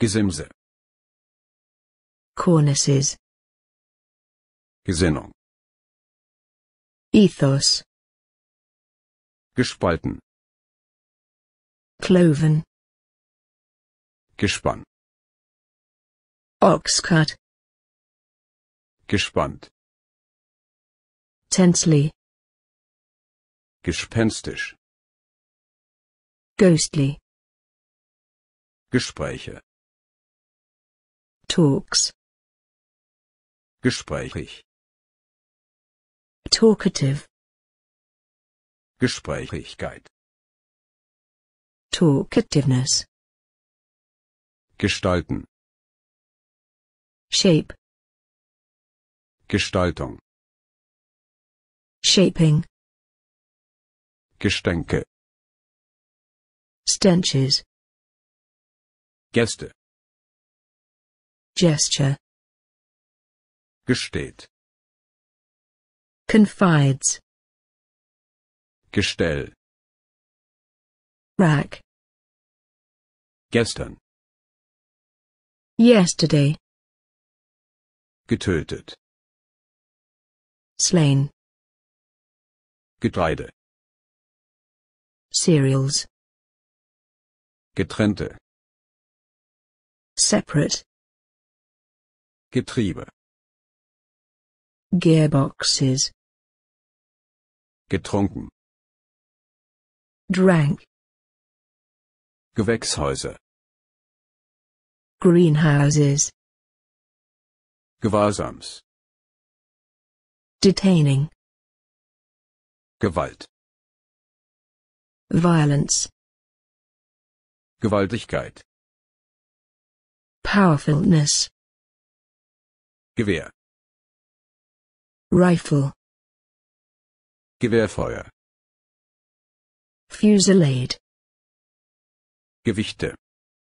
Gesimse. Cornices. Gesinnung. Ethos. Gespalten. Cloven. Gespann. Oxcut. Gespannt. Tensely. Gespenstisch. Ghostly. Gespräche. Talks. Gesprächig. Talkative. Gesprächigkeit. Talkativeness. Gestalten. Shape. Gestaltung. Shaping. Gestänke. Stenches. Gäste. Gesture. Gesteht. Confides. Gestell. Rack. Gestern. Yesterday. Getötet. Slain. Getreide. Cereals. Getrennte. Separate. Getriebe. Gearboxes. Getrunken. Drank. Gewächshäuser. Greenhouses. Gewahrsams. Detaining. Gewalt. Violence. Gewaltigkeit. Powerfulness. Gewehr. Rifle. Gewehrfeuer. Fusillade. Gewichte.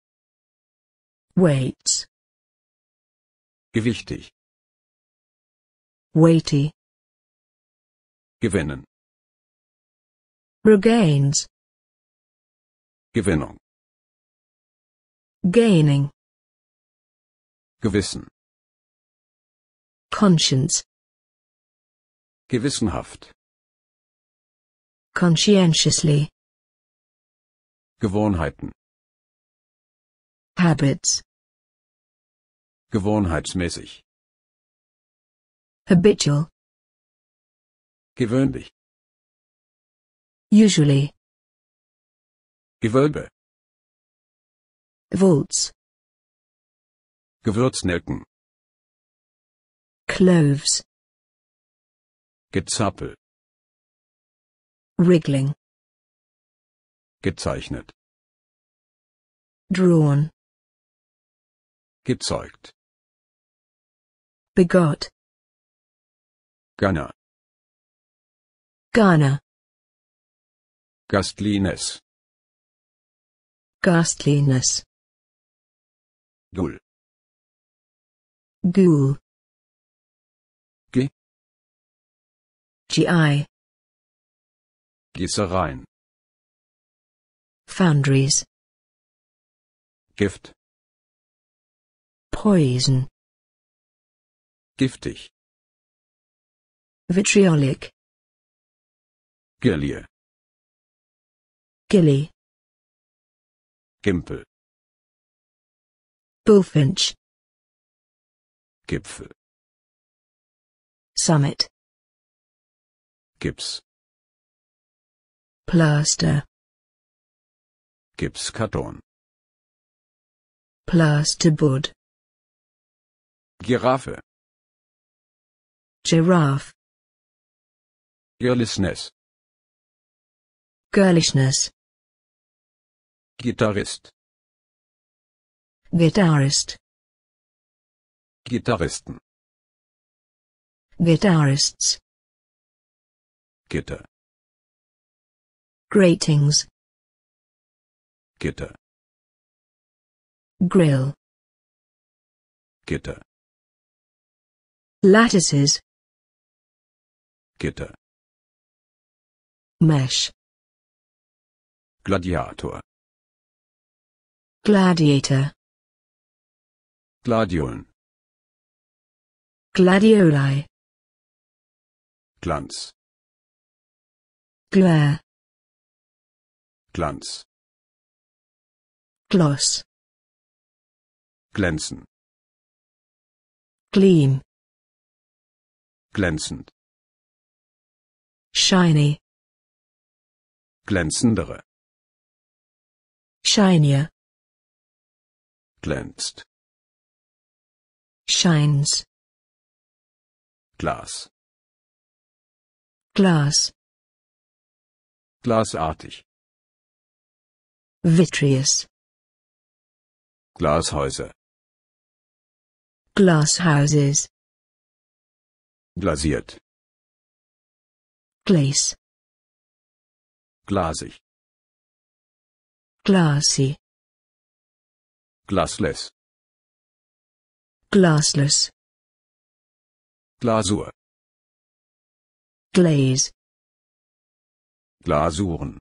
Weights. Gewichtig. Weighty. Gewinnen. Regains. Gewinnung. Gaining. Gewissen. Conscience. Gewissenhaft. Conscientiously. Gewohnheiten. Habits. Gewohnheitsmäßig. Habitual. Gewöhnlich. Usually. Gewölbe. Vaults. Gewürznelken. Cloves. Gezappel. Wriggling. Gezeichnet. Drawn. Gezeugt. Begot. Gönner. Garner. Gastlines. Ghastliness. Gull. Ghoul. Ge. GI. Gießereien. Foundries. Gift. Poison. Giftig. Vitriolic. Girlie. Gilly. Gimpel. Bullfinch. Gipfel. Summit. Gips. Plaster. Gipskarton. Plasterboard. Giraffe. Giraffe. Girlishness. Girlishness. Gitarrist. Guitarist. Gitarristen. Guitarists. Gitter. Gratings. Gitter. Grill. Gitter. Lattices. Gitter. Mesh. Gladiator. Gladiator. Gladiolen. gladioli, Glanz. glare, Glanz. gloss, Glänzen. gleam, Glänzend. shiny, Glänzendere. shinier, Glänzt. shines, Glas. glass, Glasartig. vitreous, Glashäuser. glass houses, Glasiert. glaze, Glasig. glassy, Glassless. glassless, Glasur. glaze, Glasuren.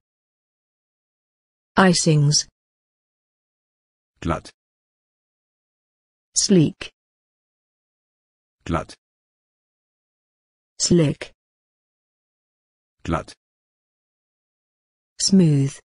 icings, Glatt. sleek, Glatt. slick, Glatt. smooth,